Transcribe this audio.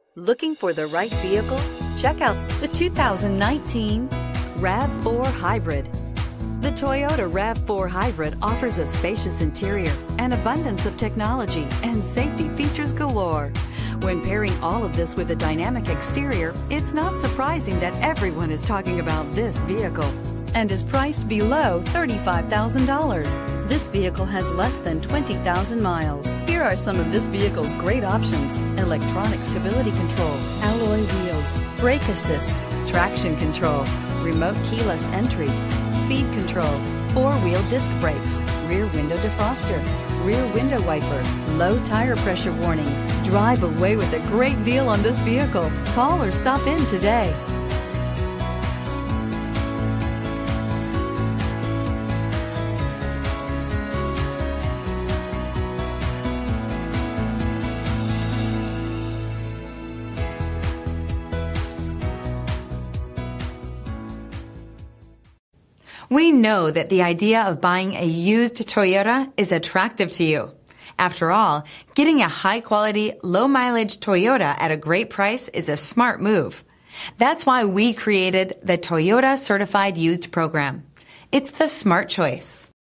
Looking for the right vehicle? Check out the 2019 RAV4 Hybrid. The Toyota RAV4 Hybrid offers a spacious interior, an abundance of technology, and safety features galore. When pairing all of this with a dynamic exterior, it's not surprising that everyone is talking about this vehicle, and is priced below $35,000. This vehicle has less than 20,000 miles. Here are some of this vehicle's great options: electronic stability control, alloy wheels, brake assist, traction control, remote keyless entry, speed control, four-wheel disc brakes, rear window defroster, rear window wiper, low tire pressure warning. Drive away with a great deal on this vehicle. Call or stop in today. We know that the idea of buying a used Toyota is attractive to you. After all, getting a high-quality, low-mileage Toyota at a great price is a smart move. That's why we created the Toyota Certified Used Program. It's the smart choice.